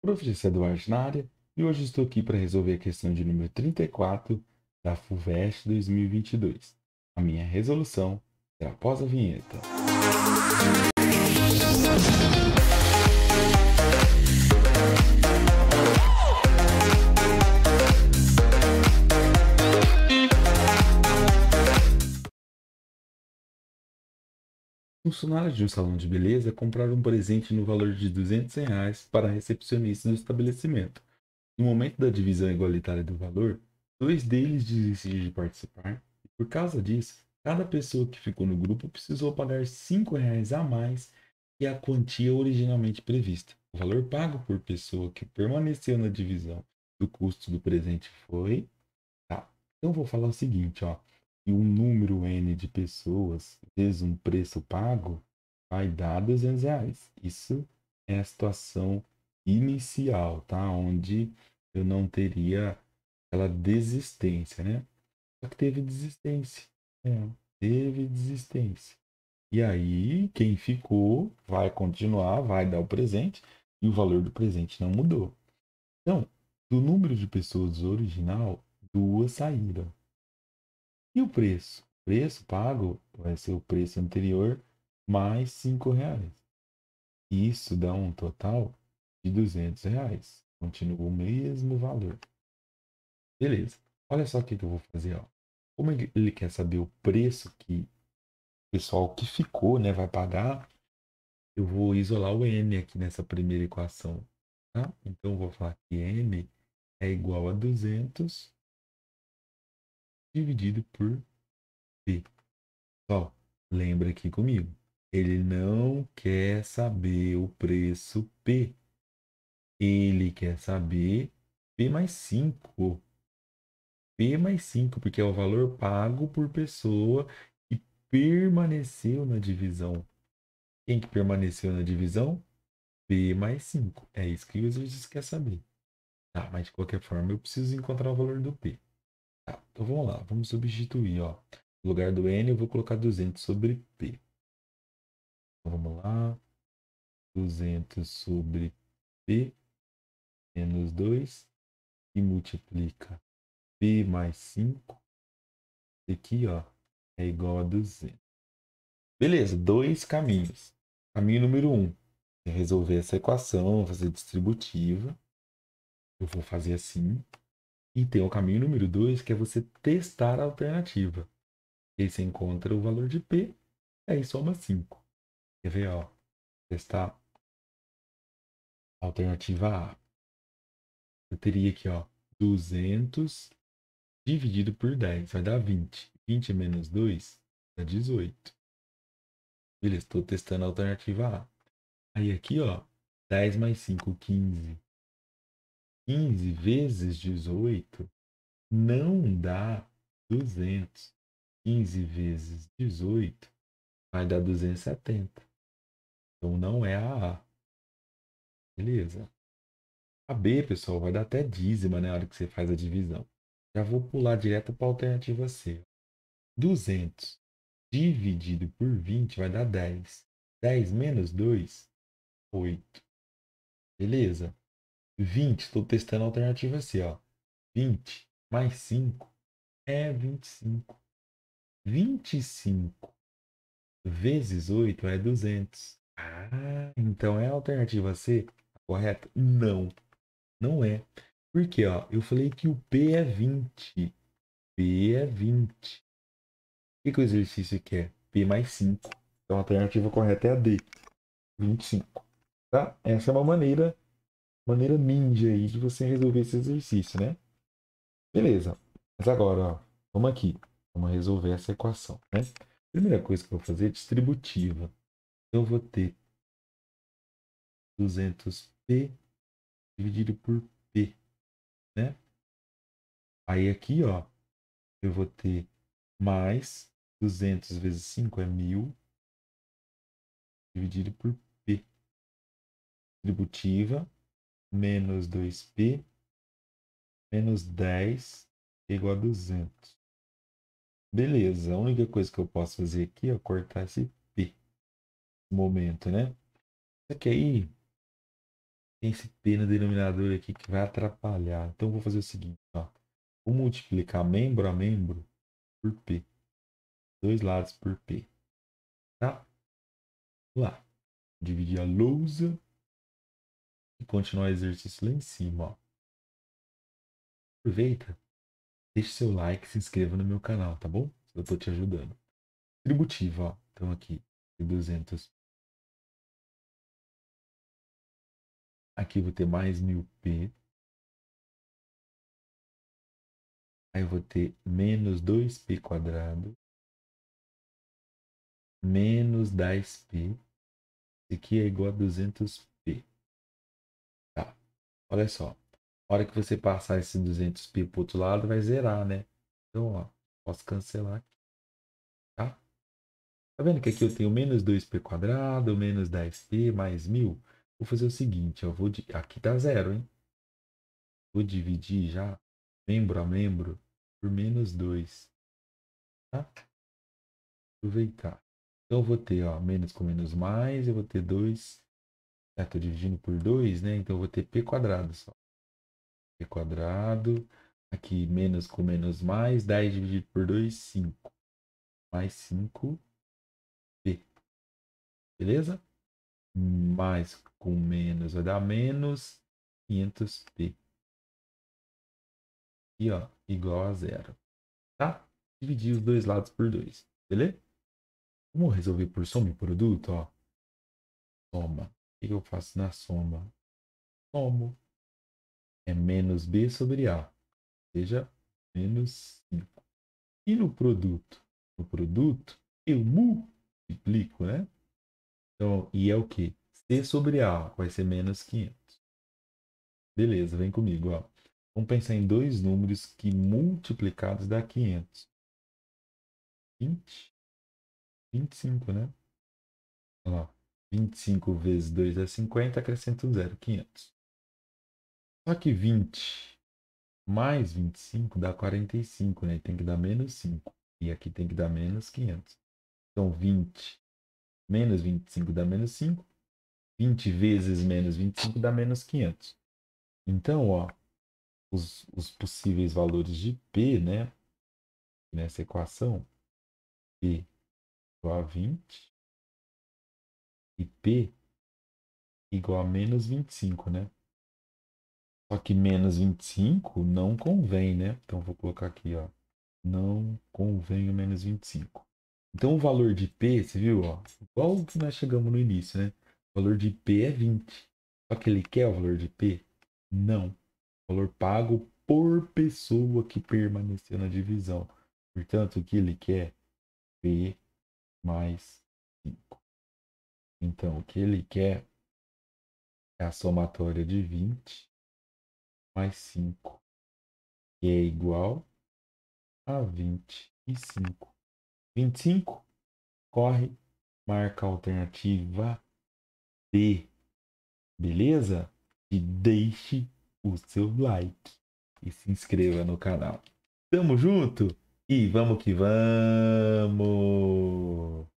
Professor Eduardo na área, e hoje estou aqui para resolver a questão de número 34 da FUVEST 2022. A minha resolução será após a vinheta. Funcionários de um salão de beleza compraram um presente no valor de R$ 200 para a recepcionista do estabelecimento. No momento da divisão igualitária do valor, dois deles desistiram de participar e, por causa disso, cada pessoa que ficou no grupo precisou pagar R$ 5 a mais que a quantia originalmente prevista. O valor pago por pessoa que permaneceu na divisão do custo do presente foi... Tá, então eu vou falar o seguinte, ó. E um número N de pessoas vezes um preço pago vai dar R$ 200. Isso é a situação inicial, tá? Onde eu não teria aquela desistência, né? Só que teve desistência. É, teve desistência. E aí, quem ficou vai continuar, vai dar o presente, e o valor do presente não mudou. Então, do número de pessoas original, duas saíram. E o preço? O preço pago vai ser o preço anterior mais R$ 5. Isso dá um total de R$ 200. Continua o mesmo valor. Beleza. Olha só o que eu vou fazer, ó. Como ele quer saber o preço que o pessoal que ficou, né, vai pagar, eu vou isolar o n aqui nessa primeira equação, tá? Então eu vou falar que n é igual a 200 dividido por p. Ó, lembra aqui comigo. Ele não quer saber o preço p. Ele quer saber p mais 5. P mais 5, porque é o valor pago por pessoa que permaneceu na divisão. Quem que permaneceu na divisão? P mais 5. É isso que o exercício quer saber. Tá, mas de qualquer forma eu preciso encontrar o valor do P. Tá, então vamos lá, vamos substituir, ó. No lugar do N eu vou colocar 200 sobre P. Então vamos lá, 200 sobre P menos 2 e multiplica P mais 5. Aqui, ó, é igual a 200. Beleza, dois caminhos. Caminho número 1 é resolver essa equação, fazer distributiva. Eu vou fazer assim. E tem o caminho número 2, que é você testar a alternativa. E aí você encontra o valor de P, e aí soma 5. Quer ver, ó? Testar a alternativa A. Eu teria aqui, ó, 200 dividido por 10, vai dar 20. 20 menos 2 dá 18. Beleza, estou testando a alternativa A. Aí aqui, ó, 10 mais 5, 15. 15 vezes 18 não dá 200. 15 vezes 18 vai dar 270. Então não é a A. Beleza. A B, pessoal, vai dar até dízima na hora que você faz a divisão. Já vou pular direto para a alternativa C. 200 dividido por 20 vai dar 10. 10 menos 2, 8. Beleza? 20, estou testando a alternativa C, ó. 20 mais 5 é 25. 25 vezes 8 é 200. Ah, então é a alternativa C a correta? Não, não é. Por quê? Ó, eu falei que o P é 20. P é 20. O que o exercício quer? P mais 5. Então a alternativa correta é a D, 25. Tá? Essa é uma maneira ninja aí de você resolver esse exercício, né? Beleza. Mas agora, ó, vamos aqui. Vamos resolver essa equação, né? Primeira coisa que eu vou fazer é distributiva. Eu vou ter 200p dividido por p, né? Aí aqui, ó, eu vou ter mais 200 vezes 5 é 1000 dividido por p. Distributiva, menos 2p, menos 10 é igual a 200. Beleza, a única coisa que eu posso fazer aqui é cortar esse p no momento, né? Só que aí Tem esse P no denominador aqui que vai atrapalhar. Então, eu vou fazer o seguinte, ó. Vou multiplicar membro a membro por P. Dois lados por P. Tá? Vamos lá. Dividir a lousa e continuar o exercício lá em cima, ó. Aproveita, deixe seu like, se inscreva no meu canal, tá bom? Eu tô te ajudando. Distributivo, ó. Então aqui, 200. Aqui eu vou ter mais 1000P. Aí eu vou ter menos 2P quadrado. Menos 10P. Isso aqui é igual a 200P. Tá. Olha só. A hora que você passar esse 200P pro outro lado, vai zerar, né? Então, ó. Posso cancelar aqui. Tá? Tá vendo que aqui eu tenho menos 2P quadrado, menos 10P, mais 1000? Vou fazer o seguinte, ó. Aqui tá zero, hein? Vou dividir já, membro a membro, por menos 2. Tá? Aproveitar. Então, eu vou ter, ó, menos com menos mais, eu vou ter 2. Estou dividindo por 2, né? Então, eu vou ter P quadrado só. P quadrado. Aqui, menos com menos mais. 10 dividido por 2, 5. Mais 5P. Beleza? Mais com menos vai dar menos 500P. E, ó, igual a zero. Tá? Dividir os dois lados por 2. Beleza? Vamos resolver por soma e produto, ó. Soma. O que eu faço na soma? Somo. É menos B sobre A. Ou seja, menos 5. E no produto? No produto, eu multiplico, né? Então, e é o quê? C sobre A vai ser menos 500. Beleza, vem comigo, ó. Vamos pensar em dois números que multiplicados dá 500. 20, 25, né? Olha lá. 25 vezes 2 é 50, acrescenta um zero, 500. Só que 20 mais 25 dá 45, né? Tem que dar menos 5. E aqui tem que dar menos 500. Então, 20 menos 25 dá menos 5. 20 vezes menos 25 dá menos 500. Então, ó, os possíveis valores de P, né? Nessa equação, P igual a 20 e P igual a menos 25, né? Só que menos 25 não convém, né? Então, vou colocar aqui, ó. Não convém o menos 25. Então, o valor de P, você viu, ó? Igual o que nós chegamos no início, né? O valor de P é 20. Só que ele quer o valor de P? Não. Valor pago por pessoa que permaneceu na divisão. Portanto, o que ele quer? P mais 5. Então, o que ele quer é a somatória de 20 mais 5, que é igual a 25. 25, corre, marca a alternativa D. Beleza? E deixe o seu like e se inscreva no canal. Tamo junto e vamos que vamos!